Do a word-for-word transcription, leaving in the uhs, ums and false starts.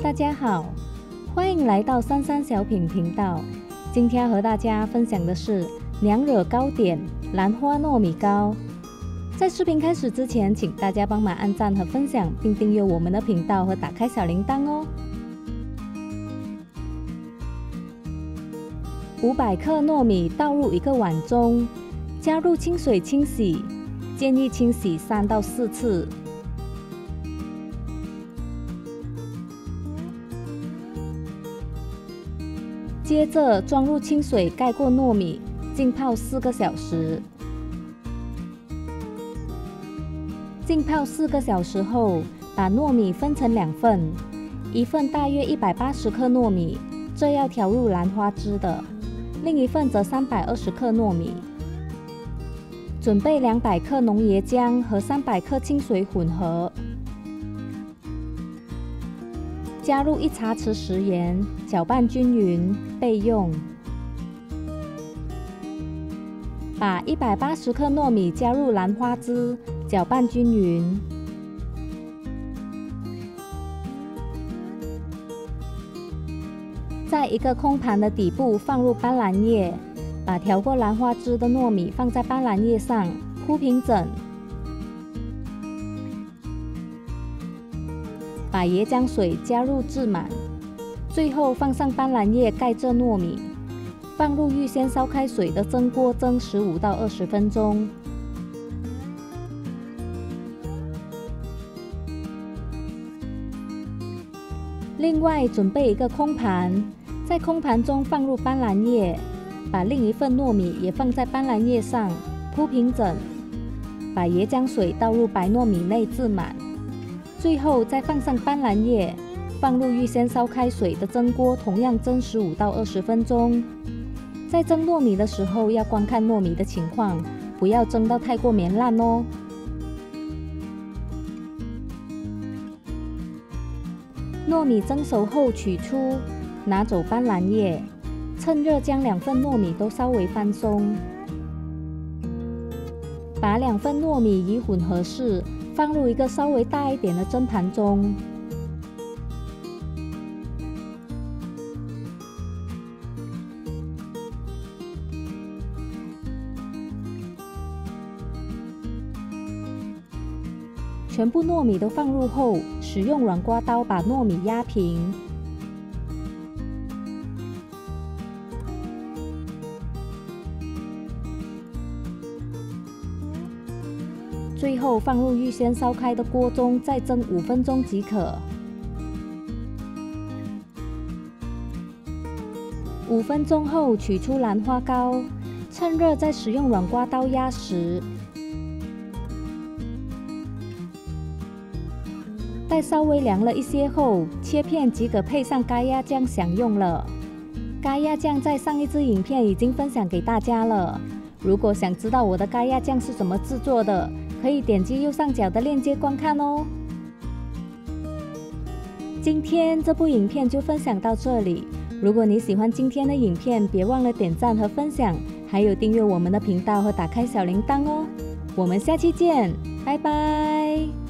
大家好，欢迎来到珊珊小品频道。今天和大家分享的是娘惹糕点兰花糯米糕。在视频开始之前，请大家帮忙按赞和分享，并订阅我们的频道和打开小铃铛哦。五百克糯米倒入一个碗中，加入清水清洗，建议清洗三到四次。接着装入清水，盖过糯米，浸泡四个小时。浸泡四个小时后，把糯米分成两份，一份大约一百八十克糯米，这要调入兰花汁的；另一份则三百二十克糯米。准备两百克浓椰浆和三百克清水混合，加入一茶匙食盐，搅拌均匀，备用。把一百八十克糯米加入兰花汁，搅拌均匀。在一个空盘的底部放入斑斓叶，把调过兰花汁的糯米放在斑斓叶上，铺平整。把椰浆水加入至满，最后放上斑斓叶盖着糯米，放入预先烧开水的蒸锅蒸十五到二十分钟。另外准备一个空盘，在空盘中放入斑斓叶，把另一份糯米也放在斑斓叶上，铺平整。把椰浆水倒入白糯米内至满。最后再放上斑斓叶，放入预先烧开水的蒸锅，同样蒸十五到二十分钟。在蒸糯米的时候，要观看糯米的情况，不要蒸到太过绵烂哦。糯米蒸熟后取出，拿走斑斓叶，趁热将两份糯米都稍微翻松。把两份糯米以混合式放入一个稍微大一点的蒸盘中，全部糯米都放入后，使用软刮刀把糯米压平。最后放入预先烧开的锅中，再蒸五分钟即可。五分钟后取出兰花糕，趁热再使用软刮刀压实。待稍微凉了一些后，切片即可配上咖椰酱享用了。咖椰酱在上一支影片已经分享给大家了，如果想知道我的咖椰酱是怎么制作的，可以点击右上角的链接观看哦。今天这部影片就分享到这里。如果你喜欢今天的影片，别忘了点赞和分享，还有订阅我们的频道和打开小铃铛哦。我们下期见，拜拜。